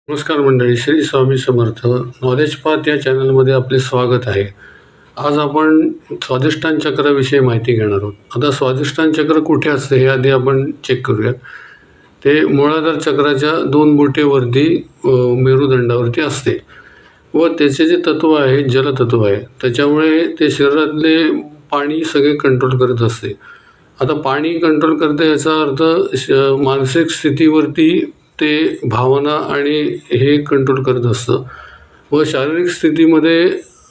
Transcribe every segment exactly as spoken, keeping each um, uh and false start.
नमस्कार मंडळी, Shri Swami Samarth. Knowledge path या चॅनलमध्ये आपले स्वागत आहे. आज आपण स्वाधिष्ठान चक्राविषयी माहिती घेणार आहोत. आता स्वाधिष्ठान चक्र कुठे असते हे आधी आपण चेक करूया. ते मूलाधार चक्राच्या दोन बोटेवरती मेरुदंडावरती असते व त्याचे जे तत्व आहे जलतत्व आहे, त्याच्यामुळे ते शरीरातले पाणी सगळे कंट्रोल करत असते. आता पाणी कंट्रोल करते याचा अर्थ मानसिक स्थितीवरती ते भावना आणि हे कंट्रोल करत असतं व शारीरिक स्थितीमध्ये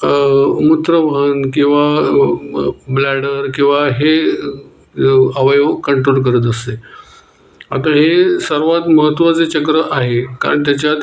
मूत्रवहन किंवा ब्लॅडर किंवा हे अवयव कंट्रोल करत असते. आता हे सर्वात महत्त्वाचे चक्र आहे, कारण त्याच्यात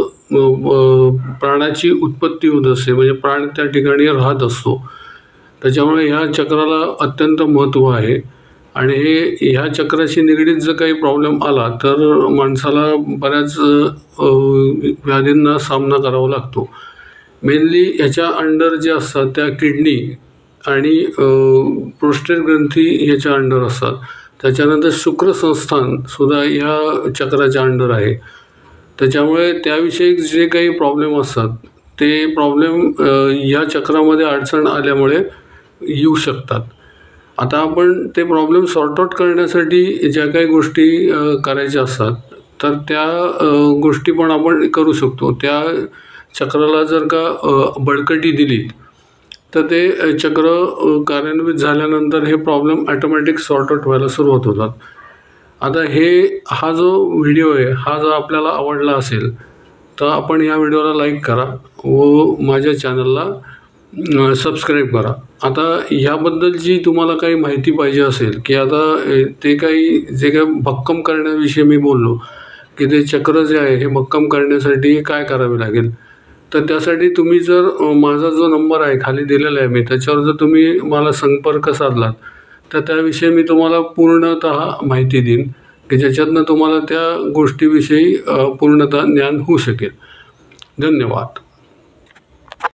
इथं प्राणाची उत्पत्ती होत असते, म्हणजे प्राण त्या ठिकाणी राहत असतो. त्याच्यामुळे ह्या चक्राला अत्यंत महत्त्व आहे. आणि हे ह्या चक्राशी निगडीत जर काही प्रॉब्लेम आला तर माणसाला बऱ्याच व्याधींना सामना करावा लागतो. मेनली ह्याच्या अंडर जे असतात त्या किडनी आणि प्रोस्टेट ग्रंथी ह्याच्या अंडर असतात. त्याच्यानंतर शुक्रसंस्थानसुद्धा ह्या चक्राच्या अंडर आहे. त्याच्यामुळे त्याविषयी जे काही प्रॉब्लेम असतात ते प्रॉब्लेम ह्या चक्रामध्ये अडचण आल्यामुळे येऊ शकतात. आता आपण ते प्रॉब्लेम सॉर्ट आऊट करण्यासाठी ज्या काही गोष्टी करायच्या असतात तर त्या गोष्टी पण आपण करू शकतो. त्या चक्राला जर का बळकटी दिली तर ते चक्र कार्यान्वित झाल्यानंतर हे प्रॉब्लेम ॲटोमॅटिक सॉर्ट आऊट व्हायला सुरुवात होतात. आता हे हा जो व्हिडिओ आहे हा जर आपल्याला आवडला असेल तर आपण ह्या व्हिडिओला लाईक करा व माझ्या चॅनलला सबस्क्राईब करा. आता ह्याबद्दल जी तुम्हाला काही माहिती पाहिजे असेल की आता ते काही जे काही भक्कम करण्याविषयी मी बोललो की ते चक्र जे आहे हे भक्कम करण्यासाठी काय करावे लागेल, तर त्यासाठी तुम्ही जर माझा जो नंबर आहे खाली दिलेला आहे मी, त्याच्यावर जर तुम्ही मला संपर्क साधलात तर त्याविषयी मी तुम्हाला पूर्णतः माहिती देईन की ज्याच्यातनं तुम्हाला त्या गोष्टीविषयी पूर्णतः ज्ञान होऊ शकेल. धन्यवाद.